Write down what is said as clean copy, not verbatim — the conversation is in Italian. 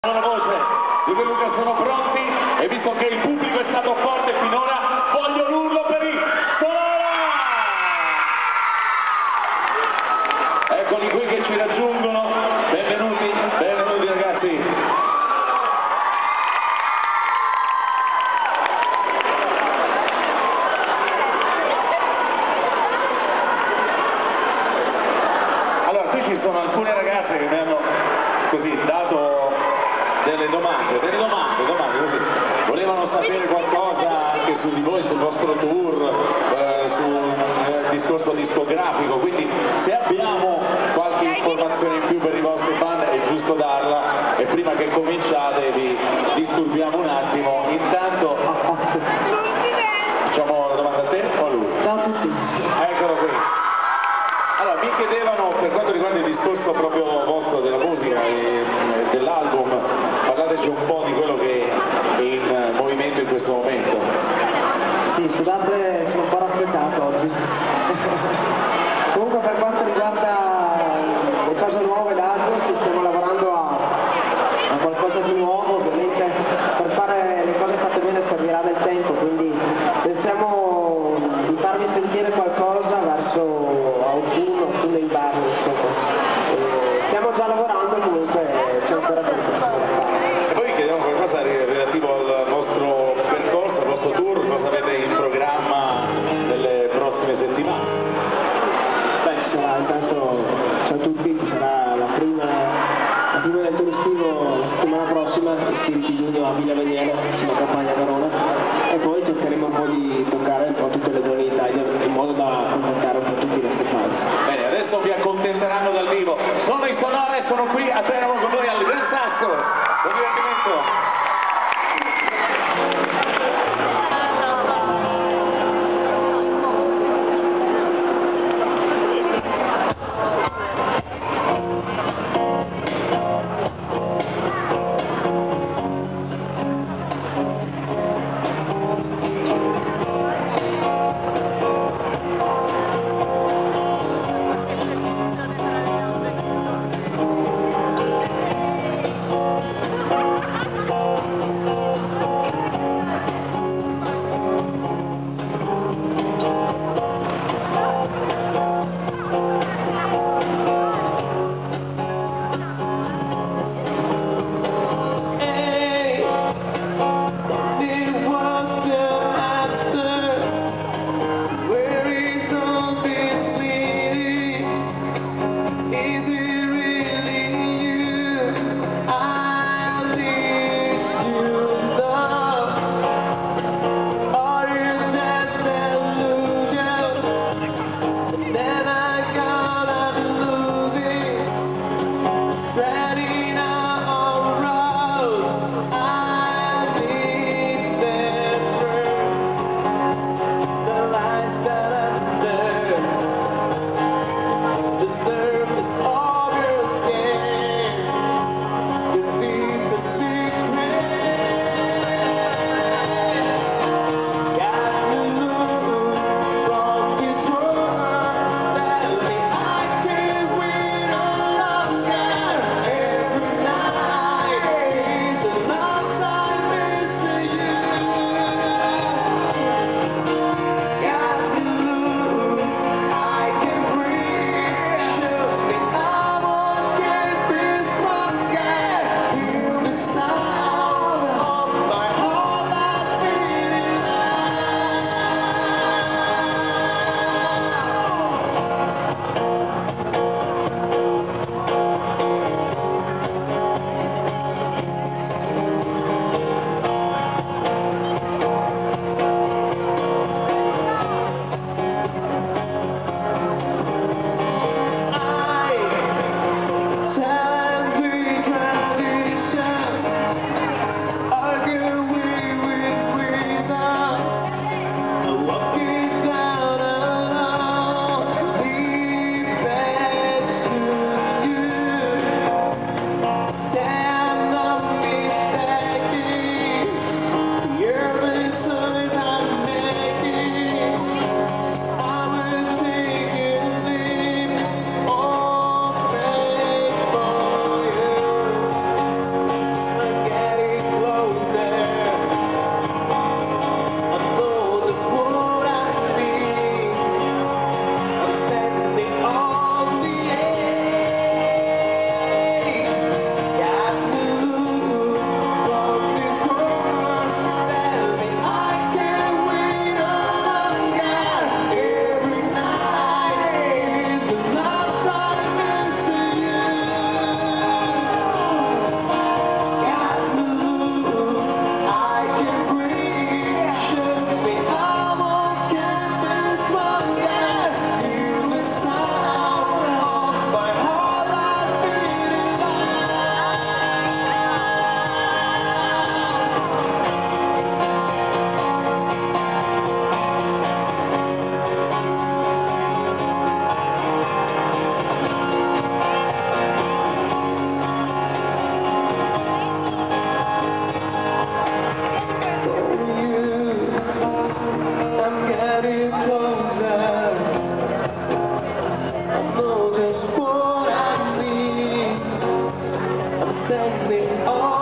La voce di quelli che sono pronti, e visto che il pubblico è stato forte finora, voglio l'urlo per i Sonora! Eccoli qui che ci raggiungono, benvenuti, benvenuti ragazzi. Allora, qui ci sono alcune ragazze che mi hanno così dato delle domande così. Volevano sapere qualcosa anche su di voi, sul vostro tour, sul discorso discografico, quindi se abbiamo qualche informazione in più per i vostri fan è giusto darla, e prima che cominciate vi disturbiamo un attimo. Intanto facciamo la domanda a te o a lui? Ciao a tutti. Eccolo qui. Allora, mi chiedevano, per quanto riguarda il discorso proprio vostro della musica e dell'album, parlateci un po' di quello che è in movimento in questo momento. Sì, scusate, sono un po' raffreddato oggi. Comunque, per quanto riguarda le cose nuove, l'album, stiamo lavorando a qualcosa di nuovo. Ovviamente per fare le cose fatte bene servirà del tempo, quindi pensiamo di farvi sentire qualcosa verso autunno inverno, insomma. Stiamo già lavorando, comunque c'è ancora tempo da fare. E poi vi chiediamo qualcosa relativo al vostro percorso, al vostro tour, cosa avete in programma nelle prossime settimane? Beh, ci sarà intanto, ciao a tutti, ci sarà la prima del tour estivo la settimana prossima, il 16 giugno a Villa Veniero, sulla campagna Verona, e poi cercheremo un po' di toccare un po' tutte le zone d'Italia in modo da contattare un po' tutti i nostri fans. Bene, adesso vi accontenteranno dal vivo. Sono i Sonora e sono qui a Teramo con voi al Gran Sasso. Buon divertimento. me. Oh.